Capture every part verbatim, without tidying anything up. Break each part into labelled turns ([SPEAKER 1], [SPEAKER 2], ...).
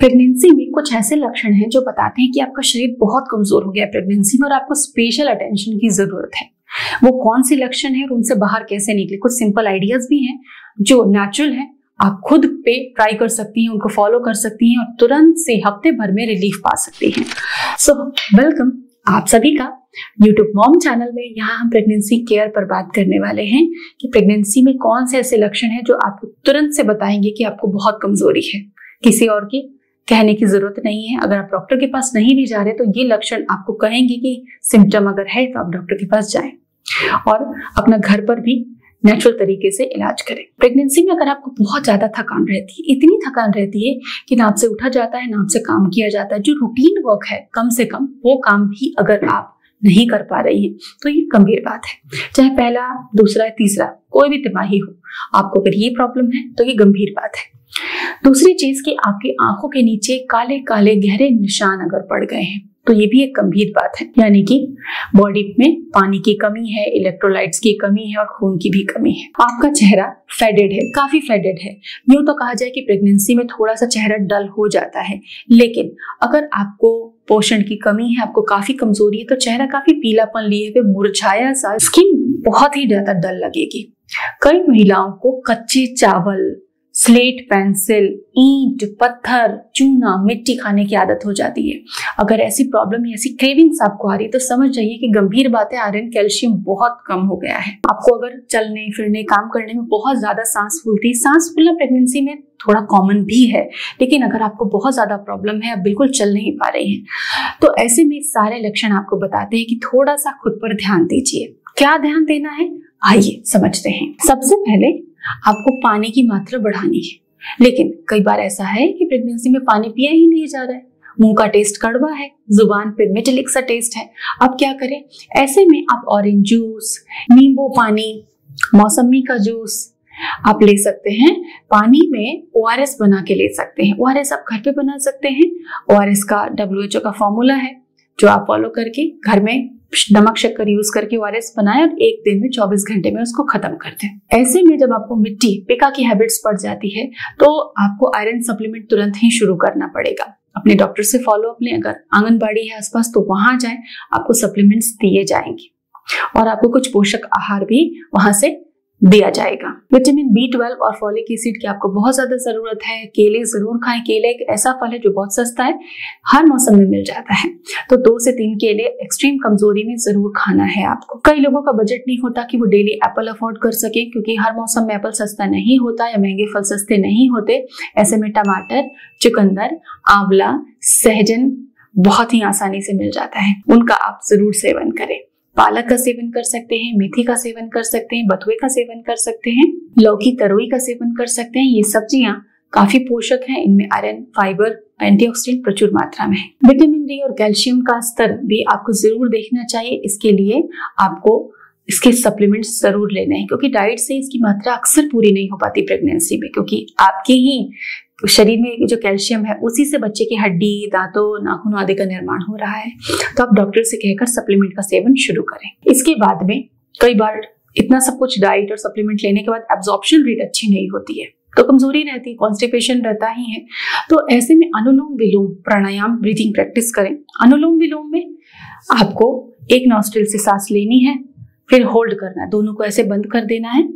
[SPEAKER 1] Pregnancy में कुछ ऐसे लक्षण हैं जो बताते हैं कि आपका शरीर बहुत कमजोर हो गया है प्रेगनेंसी में और आपको स्पेशल अटेंशन की जरूरत है। वो कौन से लक्षण हैं और उनसे बाहर कैसे निकले, कुछ सिंपल आइडियाज भी हैं जो नेचुरल है, आप खुद पे ट्राई कर सकती हैं, उनको फॉलो कर सकती हैं और तुरंत से हफ्ते भर में रिलीफ पा सकती हैं। सो वेलकम आप सभी का यूट्यूब मॉम चैनल में। यहाँ हम प्रेगनेंसी केयर पर बात करने वाले हैं कि प्रेगनेंसी में कौन से ऐसे लक्षण हैं जो आपको तुरंत से बताएंगे कि आपको बहुत कमजोरी है। किसी और की कहने की जरूरत नहीं है। अगर आप डॉक्टर के पास नहीं भी जा रहे तो ये लक्षण आपको कहेंगे कि सिम्टम अगर है तो आप डॉक्टर के पास जाएं और अपना घर पर भी नेचुरल तरीके से इलाज करें। प्रेगनेंसी में अगर आपको बहुत ज्यादा थकान रहती है, इतनी थकान रहती है कि ना आपसे उठा जाता है ना आपसे काम किया जाता है, जो रूटीन वर्क है कम से कम वो काम भी अगर आप नहीं कर पा रही हैं तो ये गंभीर बात है। चाहे पहला, दूसरा, तीसरा कोई भी तिमाही हो, आपको अगर ये प्रॉब्लम है तो ये गंभीर बात है। दूसरी चीज कि आपकी आंखों के नीचे काले काले गहरे निशान अगर पड़ गए हैं तो ये भी एक गंभीर बात है, यानी कि बॉडी में पानी की कमी है, इलेक्ट्रोलाइट्स की कमी है और खून की भी कमी है। आपका चेहरा फेडेड है, काफी फेडेड है। यूं तो कहा जाए कि प्रेगनेंसी में थोड़ा सा चेहरा डल हो जाता है, लेकिन अगर आपको पोषण की कमी है, आपको काफी कमजोरी है तो चेहरा काफी पीलापन लिए हुए मुरझाया सा, स्किन बहुत ही ज्यादा डल लगेगी। कई महिलाओं को कच्चे चावल, स्लेट पेंसिल, ईंट, पत्थर, चूना, मिट्टी खाने की आदत हो जाती है। अगर ऐसी प्रॉब्लम, ऐसी क्रेविंग्स आपको आ रही है तो समझ जाइए कि गंभीर बात है, आयरन कैल्शियम बहुत कम हो गया है। आपको अगर चलने फिरने काम करने में बहुत ज्यादा सांस फूलती है, सांस फूलना प्रेगनेंसी में थोड़ा कॉमन भी है, लेकिन अगर आपको बहुत ज्यादा प्रॉब्लम है, आप बिल्कुल चल नहीं पा रही हैं, तो ऐसे में सारे लक्षण आपको बताते हैं कि थोड़ा सा खुद पर ध्यान दीजिए। क्या ध्यान देना है, आइए समझते हैं। सबसे पहले आपको पानी की मात्रा बढ़ानी है, लेकिन कई बार ऐसा है कि प्रेगनेंसी में पानी पिया ही नहीं जा रहा है, मुंह का टेस्ट कड़वा है, जुबान पे मेटेलिक सा टेस्ट है। अब क्या करें? ऐसे में आप ऑरेंज जूस, नींबू पानी, मौसमी का जूस आप ले सकते हैं। पानी में ओ आर एस बना के ले सकते हैं। ओ आर एस आप घर पे बना सकते हैं। ओ आर एस का डब्ल्यू एच ओ का फॉर्मूला है जो आप फॉलो करके घर में नमक शक्कर यूज करके ओ आर एस बनाए और एक दिन में चौबीस घंटे में उसको खत्म कर दें। ऐसे में जब आपको मिट्टी पिका की हैबिट्स पड़ जाती है तो आपको आयरन सप्लीमेंट तुरंत ही शुरू करना पड़ेगा। अपने डॉक्टर से फॉलो अप लें, अगर आंगनबाड़ी है आसपास तो वहां जाएं, आपको सप्लीमेंट्स दिए जाएंगे और आपको कुछ पोषक आहार भी वहां से दिया जाएगा। विटामिन बी ट्वेल्व और फॉलिक एसिड की आपको बहुत ज्यादा जरूरत है। केले जरूर खाएं। केले एक ऐसा फल है जो बहुत सस्ता है, हर मौसम में मिल जाता है, तो दो से तीन केले एक्सट्रीम कमजोरी में जरूर खाना है आपको। कई लोगों का बजट नहीं होता कि वो डेली एप्पल अफोर्ड कर सके, क्योंकि हर मौसम में एप्पल सस्ता नहीं होता या महंगे फल सस्ते नहीं होते। ऐसे में टमाटर, चुकंदर, आंवला, सहजन बहुत ही आसानी से मिल जाता है, उनका आप जरूर सेवन करें। पालक का सेवन कर सकते हैं, मेथी का सेवन कर सकते हैं, बथुए का सेवन कर सकते हैं, लौकी तरोई का सेवन कर सकते हैं। ये सब्जियां काफी पोषक हैं, इनमें आयरन, फाइबर, एंटीऑक्सीडेंट प्रचुर मात्रा में है। विटामिन डी और कैल्शियम का स्तर भी आपको जरूर देखना चाहिए। इसके लिए आपको इसके सप्लीमेंट्स जरूर लेने हैं, क्योंकि डाइट से इसकी मात्रा अक्सर पूरी नहीं हो पाती प्रेगनेंसी में, क्योंकि आपके ही शरीर में जो कैल्शियम है उसी से बच्चे की हड्डी, दांतों, नाखूनों आदि का निर्माण हो रहा है। तो आप डॉक्टर से कहकर सप्लीमेंट का सेवन शुरू करें। इसके बाद में कई बार इतना सब कुछ डाइट और सप्लीमेंट लेने के बाद एब्जॉर्प्शन रेट अच्छी नहीं होती है, तो कमजोरी रहती है, कॉन्स्टिपेशन रहता ही है। तो ऐसे में अनुलोम विलोम प्राणायाम ब्रीथिंग प्रैक्टिस करें। अनुलोम विलोम में आपको एक नॉस्ट्रिल से सांस लेनी है, फिर होल्ड करना है, दोनों को ऐसे बंद कर देना है,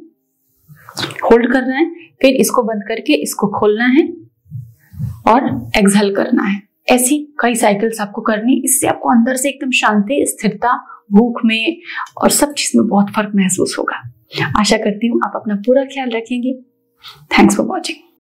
[SPEAKER 1] होल्ड करना है, फिर इसको बंद करके इसको खोलना है और एक्सहेल करना है। ऐसी कई साइकिल्स आपको करनी। इससे आपको अंदर से एकदम शांति, स्थिरता, भूख में और सब चीज में बहुत फर्क महसूस होगा। आशा करती हूँ आप अपना पूरा ख्याल रखेंगे। Thanks for watching.